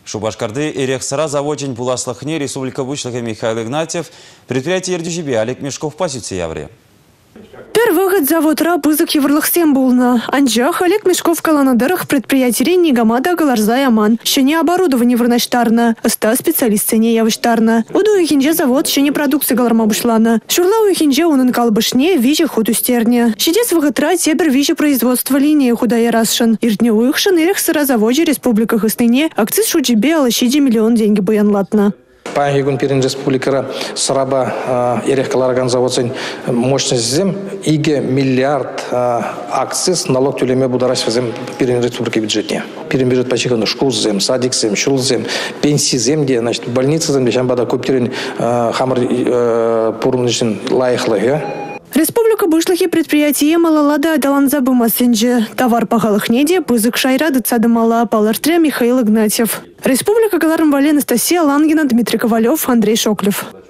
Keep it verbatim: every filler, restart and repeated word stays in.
Шубашкарды Эрехсара заводен Буласлахне Республика Вышлыха Михаил Игнатьев, предприятие Ердюжибе Олег Мешков позиции явре. Первый завод рабызок Еврлахсем булна. Анджах Олег Мешков каланадарах предприятие Нигамада Галарзай Аман. Еще не оборудование вырнаштарна. Ста специалист не явыштарна. Уду ихинже завод еще не продукция галармабушлана. Шурла у ихинже он калбышне вижи худу стерня. Щедец выготра тебер вижи производство линии худая расшан. Ирдне уихшан ирих сыразаводе Республика Хыстыне. Акциз шуджибе алашиди миллион деньги буян латна. Пагигун перен республикара сраба эрехкаларган заводsen мощность зем иге миллиард акциз налог төлеме будараш зем перен республика бюджетне. Перен бюджет пачиган школ зем, садик зем, шул зем, пенсии зем, где значит больница зем, бешамбада көптерен хамар пурумнишин лайхлы. Республика Бышлыхи предприятие малалада даланзабы масенджи. Товар пахалых неде пызык шайра дыцадымала палартря Михаил Игнатьев. Республика Галармвали Анастасия Лангина, Дмитрий Ковалев, Андрей Шоклев.